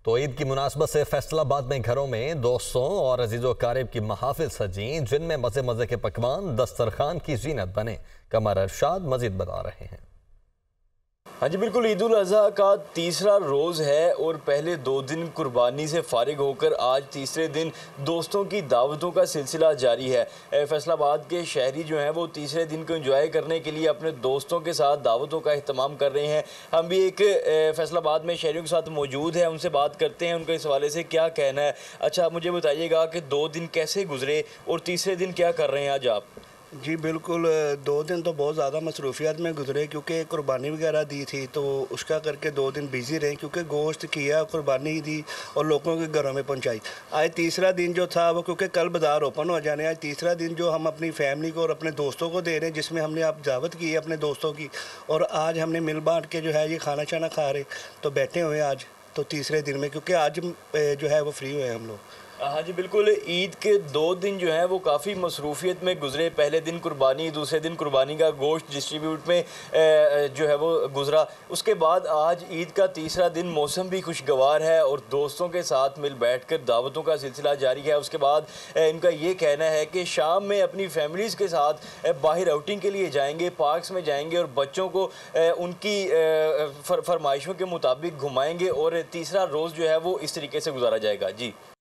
तो ईद की मुनासबत से फैसलाबाद में घरों में दोस्तों और अजीज़ो कारिब की महाफिल सजी, जिनमें मज़े मज़े के पकवान दस्तरखान की जीनत बने। कमर अरशाद मजीद बता रहे हैं। हाँ जी बिल्कुल, ईद उल अज़हा का तीसरा रोज़ है और पहले 2 दिन कुर्बानी से फारिग होकर आज तीसरे दिन दोस्तों की दावतों का सिलसिला जारी है। फैसलाबाद के शहरी जो हैं वो तीसरे दिन को एंजॉय करने के लिए अपने दोस्तों के साथ दावतों का अहतमाम कर रहे हैं। हम भी एक फैसलाबाद में शहरियों के साथ मौजूद हैं, उनसे बात करते हैं उनके इस हवाले से क्या कहना है। अच्छा, आप मुझे बताइएगा कि 2 दिन कैसे गुजरे और तीसरे दिन क्या कर रहे हैं आज आप? जी बिल्कुल, 2 दिन तो बहुत ज़्यादा मसरूफियत में गुजरे क्योंकि कुर्बानी वगैरह दी थी, तो उसका करके 2 दिन बिज़ी रहे क्योंकि गोश्त किया, कुर्बानी दी और लोगों के घरों में पहुंचाई। आज तीसरा दिन जो था वो, क्योंकि कल बाज़ार ओपन हो जाने, आज तीसरा दिन जो हम अपनी फैमिली को और अपने दोस्तों को दे रहे हैं, जिसमें हमने आप दावत की है अपने दोस्तों की, और आज हमने मिल बाँट के जो है ये खाना शाना खा रहे, तो बैठे हुए आज तो तीसरे दिन में, क्योंकि आज जो है वो फ्री हुए हम लोग। हाँ जी बिल्कुल, ईद के 2 दिन जो हैं वो काफ़ी मसरूफियत में गुजरे। पहले दिन कुर्बानी, दूसरे दिन कुर्बानी का गोश्त डिस्ट्रीब्यूट में जो है वो गुजरा। उसके बाद आज ईद का तीसरा दिन, मौसम भी खुशगवार है और दोस्तों के साथ मिल बैठकर दावतों का सिलसिला जारी है। उसके बाद इनका ये कहना है कि शाम में अपनी फैमिलीज़ के साथ बाहर आउटिंग के लिए जाएंगे, पार्क्स में जाएंगे और बच्चों को उनकी फरमाइशों के मुताबिक घुमाएंगे और तीसरा रोज़ जो है वो इस तरीके से गुजारा जाएगा। जी।